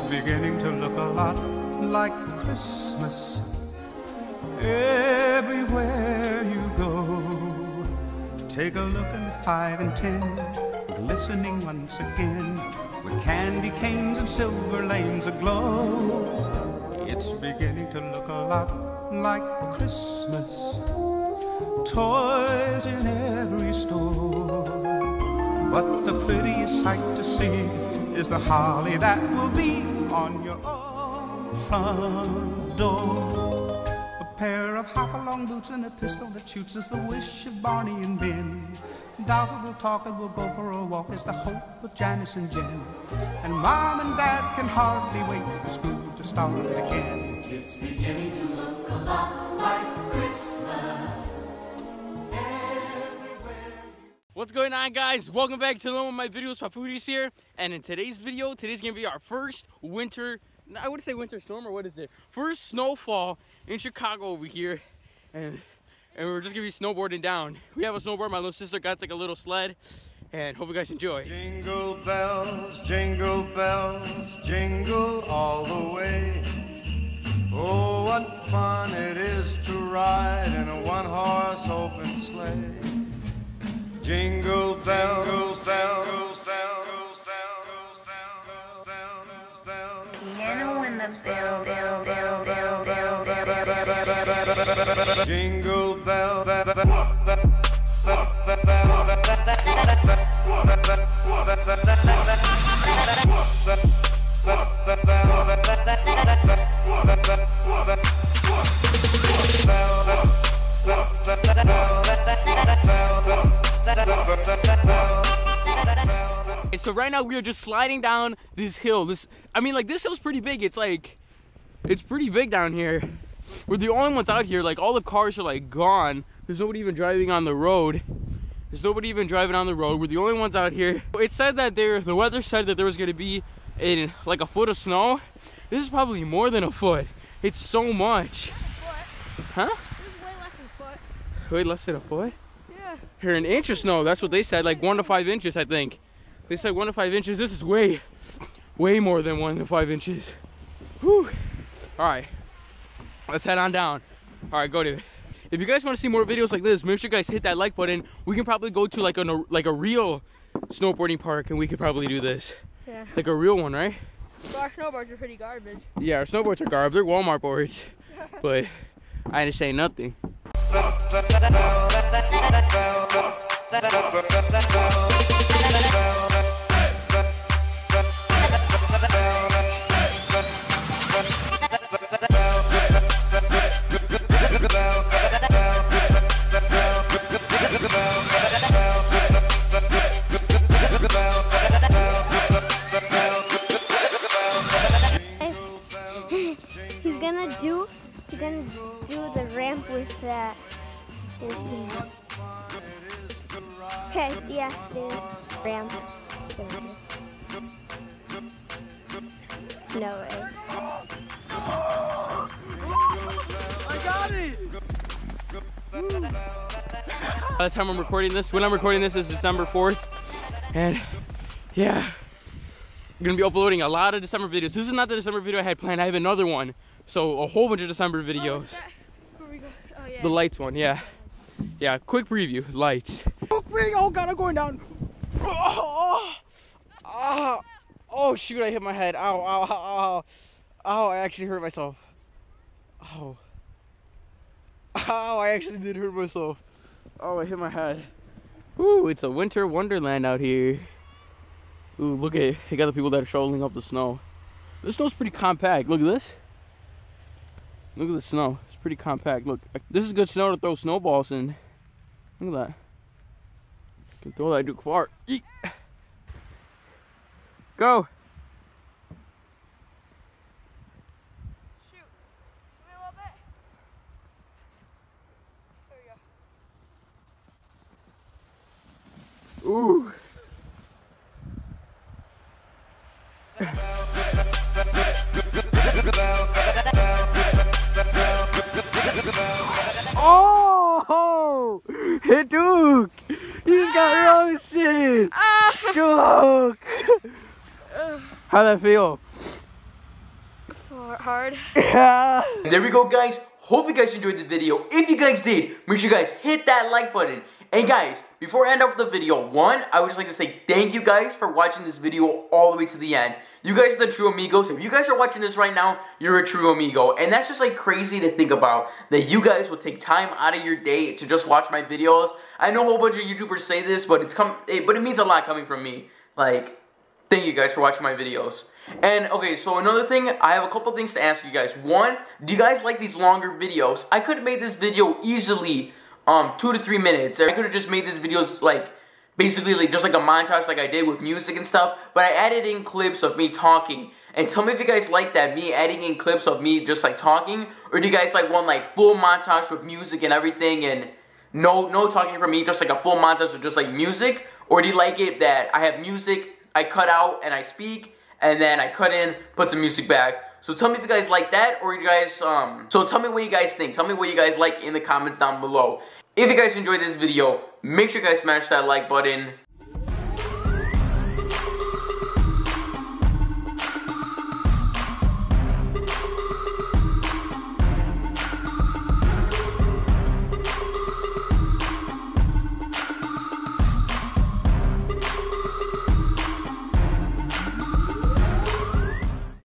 beginning to look a lot like Christmas everywhere you go. Take a look at 5 and 10, glistening once again, with candy canes and silver lanes aglow. It's beginning to look a lot like Christmas, toys in every store. But the prettiest sight to see is the holly that will be on your own front door. A pair of hop-along boots and a pistol that shoots is the wish of Barney and Ben. Dolls that will talk and will go for a walk is the hope of Janice and Jen. And Mom and Dad can hardly wait for school to start again. It's beginning to look a lot like Christmas everywhere. What's going on, guys? Welcome back to one of my videos. Papoodies here, and in today's video, today's gonna be our first winter, I would say winter storm, or what is it? First snowfall in Chicago over here, and we're just gonna be snowboarding down. We have a snowboard. My little sister got like a little sled, and hope you guys enjoy. Jingle bells, jingle all the way. Oh, what fun it is to ride in a one-horse open sleigh. Jingle bells, bells, bells, bells, bells, bells, bells. Piano in the bell, bell, bell, bell, bell, bell, bell. Jingle bell, So right now we are just sliding down this hill. This hill's pretty big. It's pretty big down here. We're the only ones out here. Like, all the cars are like gone. There's nobody even driving on the road. We're the only ones out here. It said that the weather said that there was gonna be like a foot of snow. This is probably more than a foot. It's so much. Huh? This is way less than a foot. Way less than a foot? Yeah. Here, an inch of snow. That's what they said. Like 1 to 5 inches, I think. They said 1 to 5 inches. This is way more than 1 to 5 inches. Whew. All right, let's head on down. All right, go to it. If you guys want to see more videos like this, make sure you guys hit that like button. We can probably go to like a real snowboarding park, and we could probably do this. Yeah. Like a real one, right? But our snowboards are pretty garbage. Yeah, our snowboards are garbage. They're Walmart boards. But I didn't say nothing. He's gonna do the ramp with that. Okay, yeah, the ramp. No way. I got it! By the time I'm recording this, when I'm recording this is December 4th. And yeah, I'm gonna be uploading a lot of December videos. This is not the December video I had planned. I have another one. So a whole bunch of December videos. Where we go? Oh, yeah. The lights one, yeah. Yeah, quick preview, lights. Oh God, I'm going down. Oh shoot, I hit my head. Ow, ow, ow, ow. Ow, I actually hurt myself. Ow. Ow, I actually did hurt myself. Oh, I hit my head. Ooh, it's a winter wonderland out here. Ooh, look at it. You got the people that are shoveling up the snow. This snow's pretty compact. Look at this. Look at the snow. It's pretty compact. Look, this is good snow to throw snowballs in. Look at that. You can throw that dude far. Eek. Go. Shoot. Give me a little bit. There we go. Ooh. Oh! Hit Duke! He just got roasted! Duke! How'd that feel? hard. Yeah. There we go, guys. Hope you guys enjoyed the video. If you guys did, make sure you guys hit that like button. And guys, before I end off the video, one, I would just like to say thank you guys for watching this video all the way to the end. You guys are the true amigos. If you guys are watching this right now, you're a true amigo. And that's just like crazy to think about, that you guys will take time out of your day to just watch my videos. I know a whole bunch of YouTubers say this, but it means a lot coming from me. Like, thank you guys for watching my videos. And okay, so another thing, I have a couple things to ask you guys. One, do you guys like these longer videos? I could have made this video easily 2 to 3 minutes. I could have just made this videos like basically like just like a montage like I did with music and stuff, but I added in clips of me talking. And tell me if you guys like that, me adding in clips of me just like talking, or do you guys like want like full montage with music and everything and no talking from me, just like a full montage of just like music? Or do you like it that I have music, I cut out and I speak, and then I cut in, put some music back? So tell me if you guys like that, or you guys, so tell me what you guys think. Tell me what you guys like in the comments down below. If you guys enjoyed this video, make sure you guys smash that like button.